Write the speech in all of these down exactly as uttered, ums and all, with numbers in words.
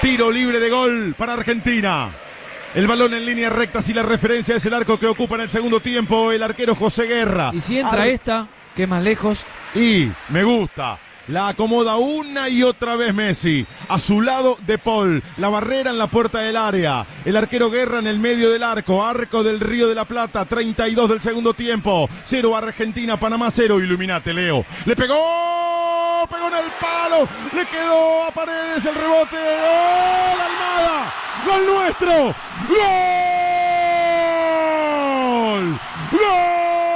Tiro libre de gol para Argentina. El balón en línea recta, si la referencia es el arco que ocupa en el segundo tiempo el arquero José Guerra. Y si entra Ar... esta, que es más lejos. Y me gusta. La acomoda una y otra vez Messi. A su lado De Paul. La barrera en la puerta del área. El arquero Guerra en el medio del arco. Arco del Río de la Plata. treinta y dos del segundo tiempo. Cero Argentina, Panamá cero. Iluminate, Leo. Le pegó. Pegó en el palo. Le quedó a Paredes el rebote. ¡Gol, Almada! ¡Gol nuestro! ¡Gol! ¡Gol!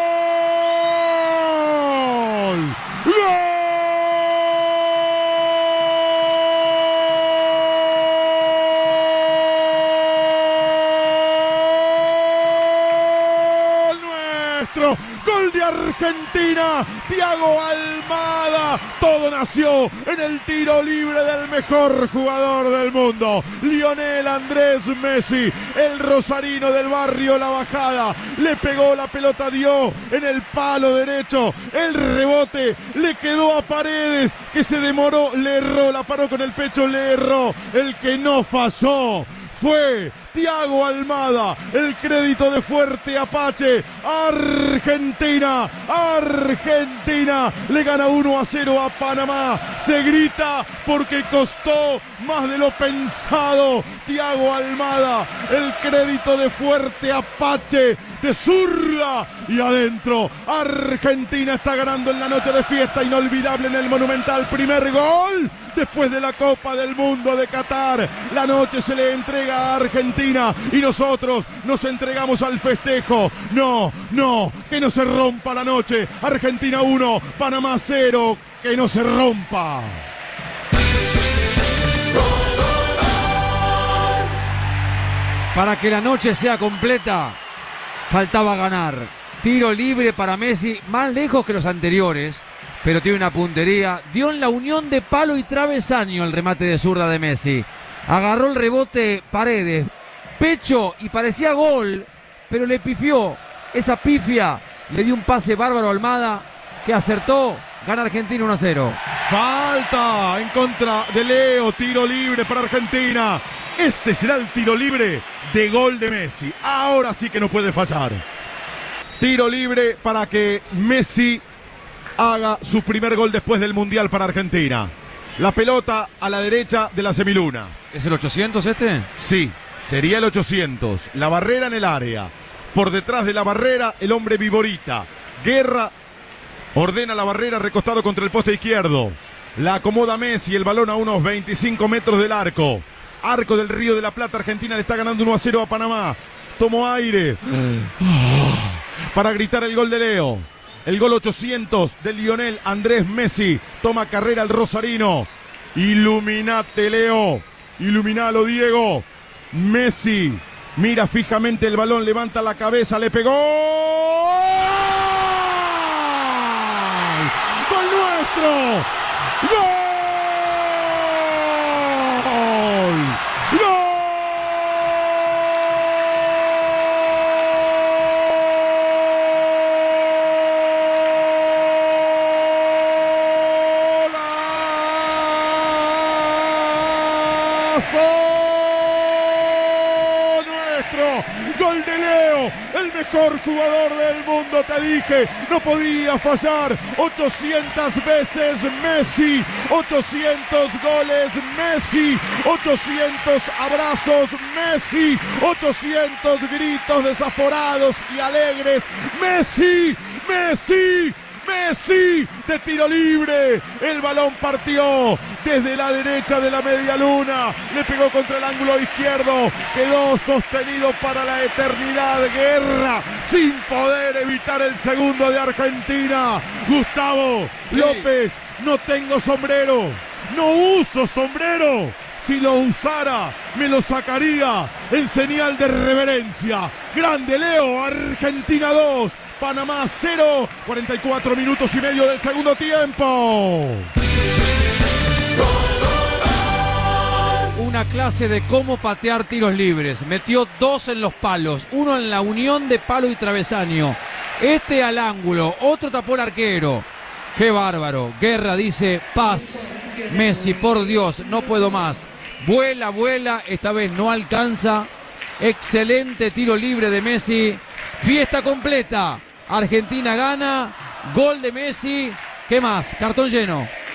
Gol de Argentina, Thiago Almada. Todo nació en el tiro libre del mejor jugador del mundo, Lionel Andrés Messi, el rosarino del barrio La Bajada. Le pegó la pelota, dio en el palo derecho, el rebote le quedó a Paredes, que se demoró, le erró, la paró con el pecho, le erró. El que no falló fue Thiago Almada. El crédito de Fuerte Apache. Argentina, Argentina le gana uno a cero a Panamá. Se grita porque costó más de lo pensado. Thiago Almada, el crédito de Fuerte Apache, de zurda y adentro. Argentina está ganando en la noche de fiesta inolvidable en el Monumental. Primer gol después de la Copa del Mundo de Qatar. La noche se le entrega a Argentina y nosotros nos entregamos al festejo. No, no, que no se rompa la noche. Argentina uno, Panamá cero, que no se rompa. Para que la noche sea completa, faltaba ganar. Tiro libre para Messi, más lejos que los anteriores, pero tiene una puntería. Dio en la unión de palo y travesaño el remate de zurda de Messi. Agarró el rebote Paredes, pecho, y parecía gol, pero le pifió. Esa pifia le dio un pase bárbaro a Almada, que acertó. Gana Argentina uno a cero. Falta en contra de Leo. Tiro libre para Argentina. Este será el tiro libre de gol de Messi. Ahora sí que no puede fallar. Tiro libre para que Messi haga su primer gol después del Mundial para Argentina. La pelota a la derecha de la semiluna. ¿Es el ochocientos este? Sí, sería el ochocientos. La barrera en el área. Por detrás de la barrera, el hombre Viborita. Guerra ordena la barrera recostado contra el poste izquierdo. La acomoda Messi, el balón a unos veinticinco metros del arco. Arco del Río de la Plata. Argentina le está ganando uno a cero a Panamá. Tomó aire para gritar el gol de Leo. El gol ochocientos de Lionel Andrés Messi. Toma carrera el rosarino. Iluminate, Leo. Iluminalo, Diego. Messi mira fijamente el balón, levanta la cabeza, le pegó. ¡Gol nuestro! ¡Gol! ¡Gol! Gol de Leo, el mejor jugador del mundo, te dije, no podía fallar. Ochocientas veces Messi, ochocientos goles Messi, ochocientos abrazos Messi, ochocientos gritos desaforados y alegres Messi, Messi. Messi de tiro libre, el balón partió desde la derecha de la media luna, le pegó contra el ángulo izquierdo, quedó sostenido para la eternidad. Guerra sin poder evitar el segundo de Argentina. Gustavo López, no tengo sombrero, no uso sombrero. Si lo usara, me lo sacaría en señal de reverencia. Grande Leo, Argentina dos, Panamá cero, cuarenta y cuatro minutos y medio del segundo tiempo. Una clase de cómo patear tiros libres. Metió dos en los palos, uno en la unión de palo y travesaño. Este al ángulo, otro tapó el arquero. ¡Qué bárbaro! Guerra dice, paz. Messi, por Dios, no puedo más. Vuela, vuela, esta vez no alcanza. Excelente tiro libre de Messi. Fiesta completa. Argentina gana. Gol de Messi. ¿Qué más? Cartón lleno.